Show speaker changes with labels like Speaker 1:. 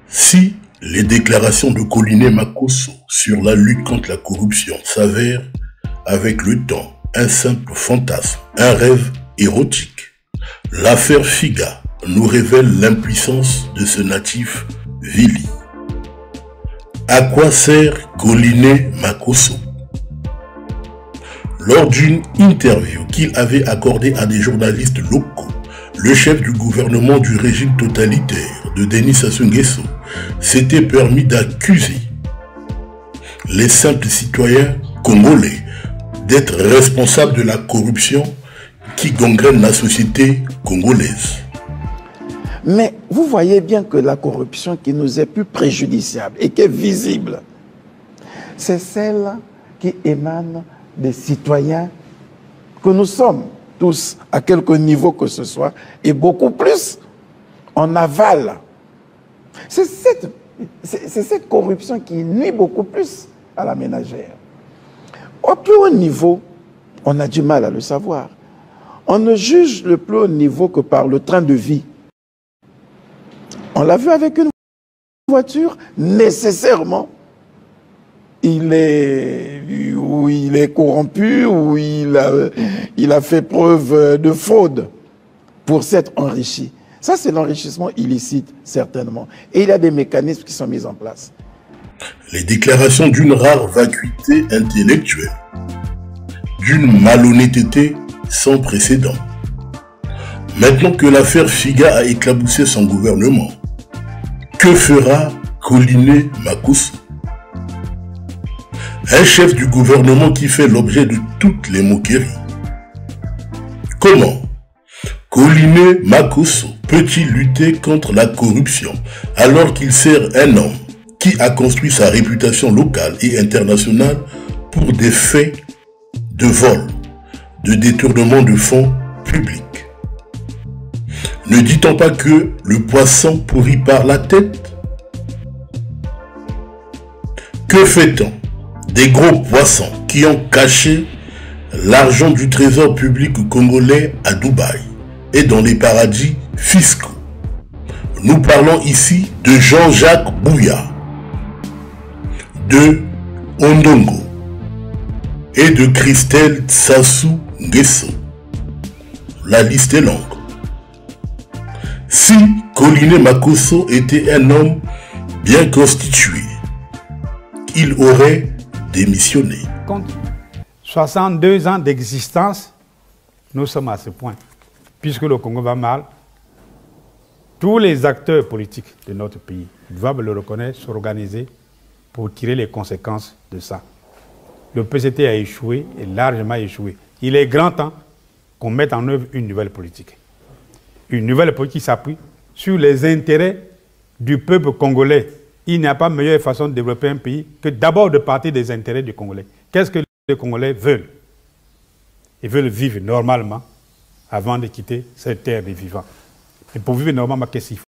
Speaker 1: Si les déclarations de Collinet Makosso sur la lutte contre la corruption s'avèrent, avec le temps, un simple fantasme, un rêve érotique, l'affaire Figa nous révèle l'impuissance de ce natif Vili. À quoi sert Collinet Makosso? Lors d'une interview qu'il avait accordée à des journalistes locaux, le chef du gouvernement du régime totalitaire de Denis Sassou Nguesso s'était permis d'accuser les simples citoyens congolais d'être responsables de la corruption qui gangrène la société congolaise.
Speaker 2: Mais vous voyez bien que la corruption qui nous est plus préjudiciable et qui est visible, c'est celle qui émane des citoyens que nous sommes tous, à quelque niveau que ce soit, et beaucoup plus en aval. C'est cette corruption qui nuit beaucoup plus à la ménagère. Au plus haut niveau, on a du mal à le savoir. On ne juge le plus haut niveau que par le train de vie. On l'a vu avec une voiture, nécessairement, il est corrompu ou il a fait preuve de fraude pour s'être enrichi. Ça, c'est l'enrichissement illicite, certainement. Et il y a des mécanismes qui sont mis en place.
Speaker 1: Les déclarations d'une rare vacuité intellectuelle, d'une malhonnêteté sans précédent. Maintenant que l'affaire Figa a éclaboussé son gouvernement, que fera Collinet Makosso? Un chef du gouvernement qui fait l'objet de toutes les moqueries. Comment Collinet Makosso peut-il lutter contre la corruption alors qu'il sert un homme qui a construit sa réputation locale et internationale pour des faits de vol, de détournement de fonds publics? Ne dit-on pas que le poisson pourrit par la tête? Que fait-on des gros poissons qui ont caché l'argent du trésor public congolais à Dubaï et dans les paradis fiscaux? Nous parlons ici de Jean-Jacques Bouya, de Ondongo et de Christelle Sassou Nguesso. La liste est longue. Si Collinet Makosso était un homme bien constitué, il aurait démissionné.
Speaker 3: Contre 62 ans d'existence, nous sommes à ce point. Puisque le Congo va mal, tous les acteurs politiques de notre pays doivent le reconnaître, s'organiser pour tirer les conséquences de ça. Le PCT a échoué et largement échoué. Il est grand temps qu'on mette en œuvre une nouvelle politique. Une nouvelle politique qui s'appuie sur les intérêts du peuple congolais. Il n'y a pas meilleure façon de développer un pays que d'abord de partir des intérêts du Congolais. Qu'est-ce que les Congolais veulent? Ils veulent vivre normalement avant de quitter cette terre des vivants. Et pour vivre normalement, qu'est-ce qu'il faut?